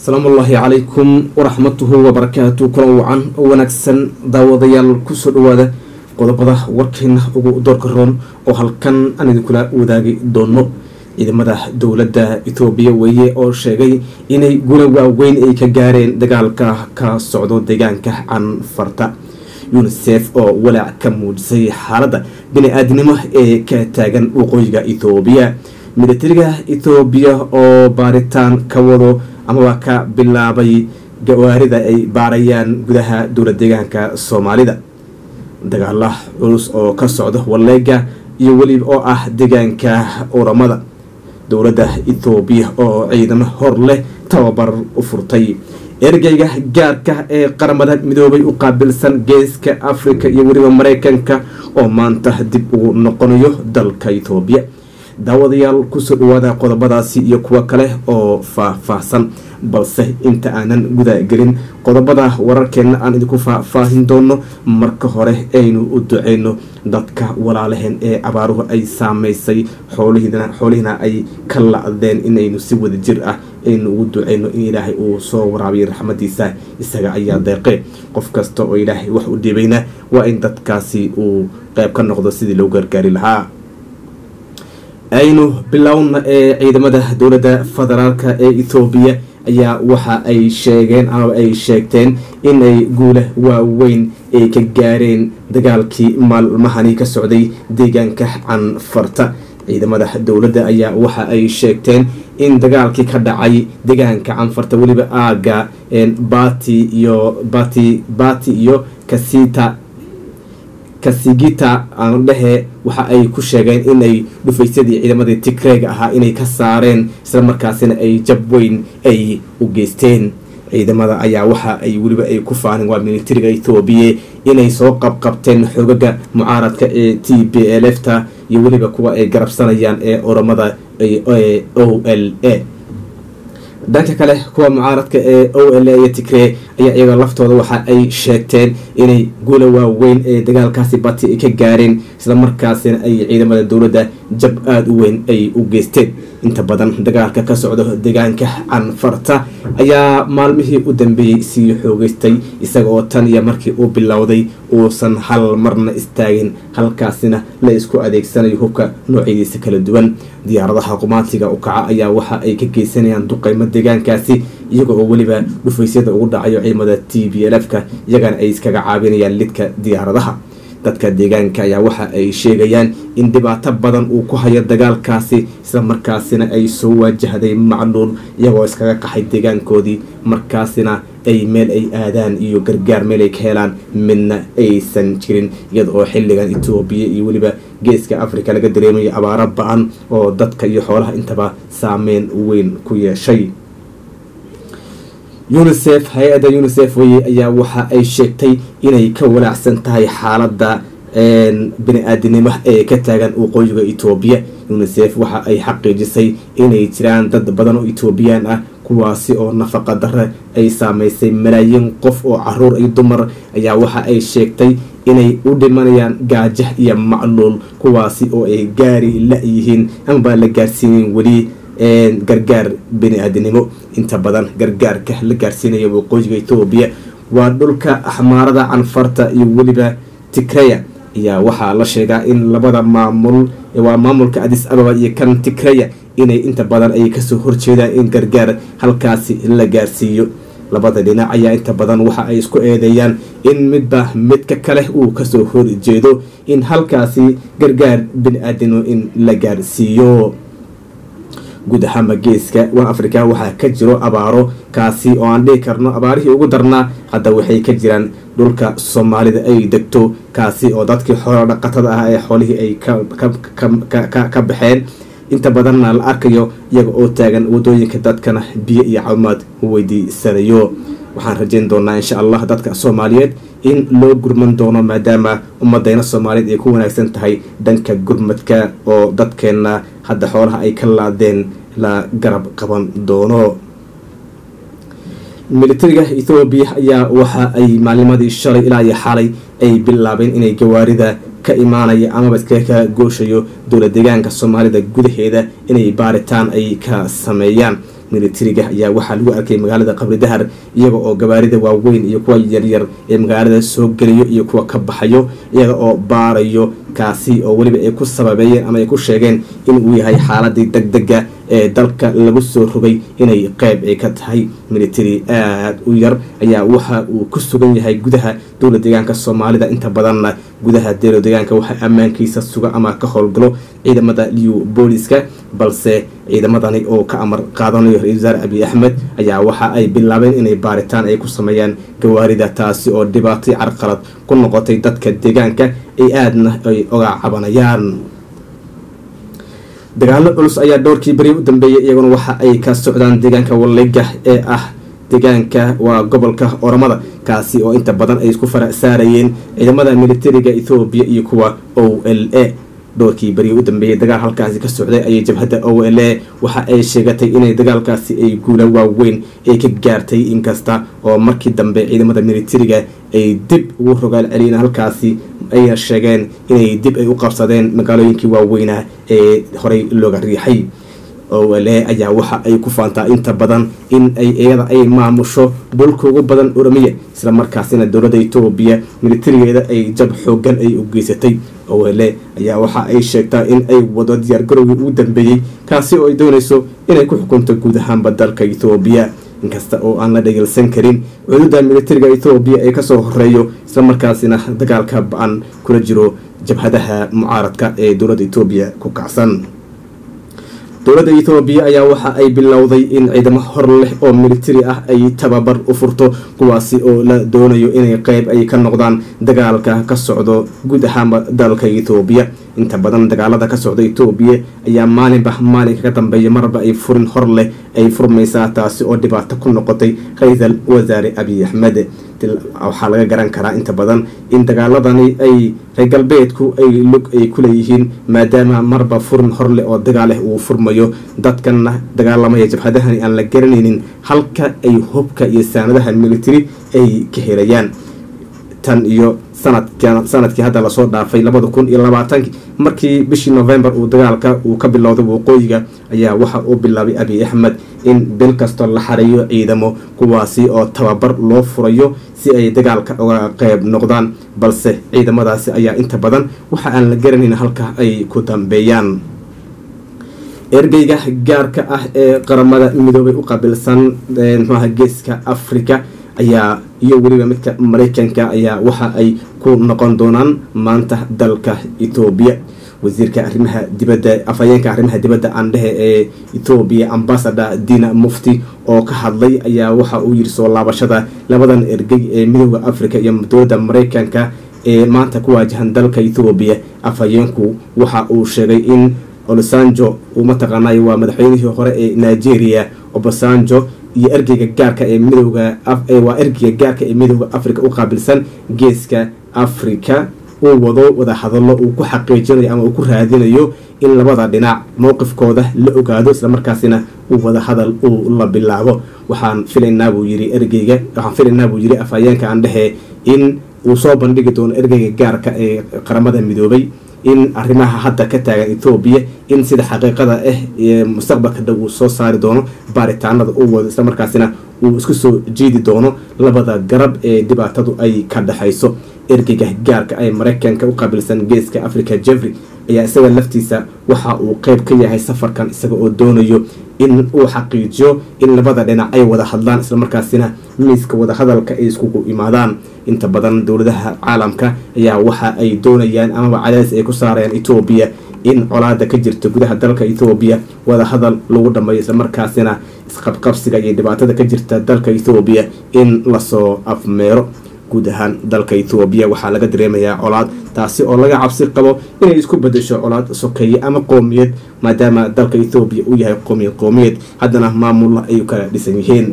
السلام الله عليكم ورحمته وبركاته كل وعن ونكسن داوديال كسر وذا قضبضة وركن ودور كرون وهالكن أنا ذكلا وذاقي دونو إذا مدى دولة إثيوبيا ويا أو شيء إني يقولوا وين أي كجارين دجالك كصعود دجانك عن فرتا يونسيف أو ولا كمود زي حالة بني آدمه كتاجن وقوية إثيوبيا مدترجة إثيوبيا أو باريتان كورو ama waa ka bilaabay gawaarida ay baarayaan gudaha dowlad deegaanka Soomaalida dagaal culus oo ka socda waleega iyo waliba oo ah deegaanka Oromada dowladda Itoobiya oo ciidamo hor leh tababar u furtay ergeyga gaarka ee qaramada midoobay u qaabilsan geeska Afrika iyo waliba Mareykanka oo maanta dib u noqonayo dalka Itoobiya daawadayaal ku soo dhawaada qodobadaasi iyo kuwa kale oo faahfaahsan balse inta aanan guda gelin qodobada wararkeena aan idinku faahfaahin doono marka hore aynu u duceyno dadka walaalaheen ee abaaruhu ay saameysay xoolihina ay ka la'deen inaynu si wada jir ah aynu ugu duceyno in ilaahay uu soo waraabiyo raxmadiisa isaga ayaa deeqay qof kasta oo ilaahay wax u dhibayna waa in dadkaasi uu qayb ka noqdo sidii loo gargaari lahaa aynu bilowna ee ciidamada dowladda federaalka ee Itoobiya ayaa waxa ay sheegeen ama ay sheegteen in ay guula waaweyn ay ka gaareen dagaalkii maalmahani ka socday deegaanka Canfarta ciidamada dowladda ayaa waxa ay sheegteen in dagaalkii ka dhacay deegaanka Canfarta waliba aaga Bati iyo kasigita aan dhahe waxa ay ku sheegeen inay dhufaysadii ciidamadii Tigreega ahaa inay ka saareen isla markaasina ay jab weyn ay u geysteen ciidamada ayaa waxa ay waliba ay ku faaneen waa militariga Itoobiya inay soo qabqabteen xogaga mucaaradka ee TPLF-ta iyo waliba kuwa ay garabsanayaan ee Oromada OLA dhanka kale kuwa mucaaradka ee OLA iyo Tigray ayaa iyaga laftooda waxa ay sheegteen inay guula waaweyn ee dagaalkaasi Bati ay ka gaareen isla markaasina ay ciidamada dowladda jab aad u weyn ay u geysteen inta badan dagaalka ka socda deegaanka Canfarta ayaa maalmihii u dambeeyay si xoogaystay isaga oo tan iyo markii uu bilowday uusan hal marna istaagin halkaasina la isku adeegsanayo hubka noocyadiisa kala duwan diyaaradaha qumaatiga u kaca ayaa waxa ay ka geysanayaan duqeymo deegaankaasi iyaga oo waliba dhufaysyada ugu dhacayo ciidamada TPLF-ka iyagana ay iskaga caawinayaan lidka diyaaradaha dadka deegaanka ayaa waxa ay sheegayaan in dhibaato badan uu ku hayo dagaalkaasi isla markaasina ay soo waajahday macluul iyagoo iskaga qaxay deegaankoodii markaasina ay meel ay aadaan iyo gargaar meel ay ka helaan midna aysan jirin iyada oo xilligan Itoobiya iyo waliba geeska Afrika laga dareemayo abaaro ba'an oo dadka iyo xoolaha intaba saameyn weyn ku yeeshay UNICEF hay'adda UNICEF ayaa waxa ay sheegtay inay ka walaacsan tahay xaaladda bini'aadanimo ee ka taagan waqooyiga Itoobiya UNICEF waxa ay xaqiijisay inay jiraan dad badan oo Itoobiyaan ah kuwaasi oo nafaqa darro ay saameysay malaayiin qof oo caruur iyo dumar ayaa waxa ay sheegtay inay u dhimanayaan gaajo iyo macluul kuwaasi oo ay gaari la yihiin ama la gaarsiinin wali gargaar bini'aadanimo inta badan gargaarka la gaarsiinayo waqooyiga Itoobiya waa dhulka Axmaarada Canfarta iyo waliba Tigray ayaa waxaa la sheegaa in labada maamulka Addis Ababa iyo kan Tigray inay inta badan ay kasoo horjeedaan in gargaar halkaasi la gaarsiiyo labada dhinac ayaa inta badan waxa ay isku eedeeyaan in midka kale uu kasoo horjeedo in halkaasi gargaar bini'aadanimo in la gaarsiiyo guud ahaan geeska Afrika waxa ka jiro abaaro kaasi oo aan dhihi karno abaarihii ugu darnaa hadda waxay ka jiraan dhulka Soomaalida ay degto kaasi oo dadkii xoolo dhaqatada ah ee xoolihii ay ka baxeen inta badanna la arkayo iyaga oo taagan wadooyinka dadkana biyo iyo caafimaad weydiisanayo waxaan rajayn doonaa insha Allah dadka Soomaaliyeed in loo gurman doono maadaama ummadayna Soomaaliyeed ay ku wanaagsan tahay dhanka gurmadka oo dadkeena hadda xoolaha ay ka laadeen la garab qaban doono militariga Itoobiya ayaa waxa ay maalimadii shalay ilaa iyo xalay ay bilaabeen inay gawaarida ka imaanaya ama iskaga gooshayo dowlad deegaanka Soomaalida gudaheeda inay baaritaan ay ka sameeyaan militariga ayaa waxaa lagu arkay magaalada qabri dahar iyaga oo gawaarida waaweyn iyo kuwa yaryar ee magaalada soo geliyo iyo kuwa ka baxayo iyaga oo baarayo kaasi oo weliba ay ku sababeeyeen ama ay ku sheegeen in uu yahay xaaladii degdega ee dalka lagu soo rogay inay qayb ay ka tahay military aad u yar ayaa waxa uu ku sugan yahay gudaha dowlad deegaanka Soomaalida inta badanna gudaha dowlad deegaanka waxa ammaankiisa suga ama ka howlgalo ciidamada liyu booliska balse ciidamadani oo ka amar qaadanayo Ra'iisul Wasaare Abiy Ahmed ayaa waxa ay bilaabeen inay baaritaan ay ku sameeyaan gawaarida taasi oo dhibaato carqalad ku noqotay dadka deegaanka ay aadna ay oga cabanayaan dagaalo culus ayaa dhowrkii bari u dambeeyay iyaguna waxa ay ka socdaan deegaanka Walayga ee ah deegaanka waa gobolka Oromada kaasi oo inta badan ay isku farasaarayeen ciidamada militariga Ethiopia iyo kuwa OLA dhowrkii bari u dambeeyay dagaal halkaasi ka socday ay jabhadda OLA waxa ay sheegatay inay dagaalkaasi ay guulo waaweyn ay ka gaartay inkasta oo markii dambe ciidamada militariga ay dib ugu rogaal celiyeen halkaasi ay sheegeen inay dib ay u qabsadeen magaalooyinkii waaweyn ee horey looga riixay OLA ayaa waxa ay ku faantaa inta badan in ay iyada ay maamusho dhulka ugu badan Oromiya isla markaasina dowladda Ethiopia militarigeeda ay jab xoogan ay u geysatay OLA ayaa waxa ay sheegtaa in ay wado diyaar garowgii ugu dambeeyay kaasi oo ay doonayso inay ku xukunto guud ahaan dalka Ethiopia inkasta oo aan la dhageysan karin ciidamada militariga Ethiopia ay ka soo horeeyo isla markaasina dagaalka baan kula jiro jabhadaha mucaaradka ee dowladda Ethiopia ku kacsan dowladda Ethiopia ayaa waxa ay bilowday in ciidamo hor leh oo military ah ay tababar u furto kuwaasi oo la doonayo inay qayb ay ka noqdaan dagaalka ka socdo guud ahaan dalka Ethiopia inta badan dagaalada ka socda Ethiopia ayaa maalinba maalinka ka dambeeya marba ay furin hor leh ay furmaysaa taasi oo dhibaato ku noqotay Ra'iisul Wasaare Abiy Ahmed waxaa laga garan karaa inta badan in dagaaladani ay reer galbeedku ay lug ay ku leeyihiin maadaama marba furin hor leh oo dagaal uu furmayo dadkana dagaalamaya jabhadahani aan la garanaynin halka ay hubka iyo saanadaha military ay ka helayaan tan iyo sanadkii hadda la soo dhaafay 2020 markii bishii November uu dagaalka uu ka bilowday waqooyiga ayaa waxa uu bilaabay Abiy Ahmed in bil kasta la xareeyo ciidamo kuwaasi oo tababar loo furayo si ay dagaalka uga qayb noqdaan balse ciidamadaasi ayaa inta badan waxa aan la garanaynin halka ay ku dambeeyaan ergeyga gaarka ah ee qaramada midoobay u qabilsan geeska Afrika ayaa iyo waliba midka Mareykanka ayaa waxa ay ku noqon doonaan maanta dalka Ethiopia wasiirka arrimaha dibadda afayeenka arrimaha dibadda andhahe ee Ethiopia ambassador Dina Mufti oo ka hadlay ayaa waxa uu yiri soo laabashada labadan ergey ee midowga Afrika iyo dowladda Mareykanka ee maanta ku waajahan dalka Ethiopia afayeenku waxa uu sheegay in Olusegun uu mataqaanay waa madaxweynihii hore ee Nigeria Obasanjo iyo ergeyga gaarka ee midowga waa ergeyga gaarka ee midowga Afrika u qaabilsan geeska Afrika uu wada hadallo uu ku xaqiijinayo ama uu ku raadinayo in labada dhinac mowqifkooda la ogaado isla markaasina uu wada hadal uu la bilaabo waxaan filaynaa buu yiri afayeenka andhahe in uu soo bandhigi doono ergeyga gaarka ee qaramada midoobay in arrimaha hadda ka taagan Ethiopia in sida xaqiiqada ah ee mustaqbalka dhow soo saari doono baaritaanada uu wado isla markaasina uu isku soo jeedi doono labada garab ee dhibaatadu ay ka dhaxayso ergeyga gaarka ay Mareykanka u qaabilsan geeska Afrika Jeffrey ayaa isaga laftiisa waxa uu qayb ka yahay safarkan isaga oo doonayo in uu xaqiijiyo in labada dhinac ay wada hadlaan isla markaasina miiska wada hadalka ay isku imaadaan inta badan dowladaha caalamka ayaa waxa ay doonayaan ama cadaadis ay ku saarayaan Ethiopia in colaada ka jirta gudaha dalka Ethiopia wada hadal lagu dhameeyo isla markaasina isqabqabsiga iyo dhibaatada ka jirta dalka Ethiopia in la soo afmeero guud ahaan dalka Ethiopia waxa laga dareemayaa colaad taasi oo laga cabsi qabo inay isku bedesho colaad sokeeye ama qoomiyad maadaama dalka Ethiopia uu yahay qoomiyad haddana maamul ay kala dhisan yihiin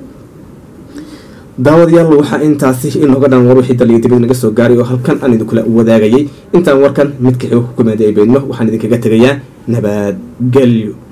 daawadayaal waxa intaasi inooga dhan war wixii daliyay dibadda naga soo gaaray oo halkan aan idin kula wadaagayay intaan warkan mid ka xig ku kumeeday beedmo waxaan idinkaga tagayaa nabad gelyo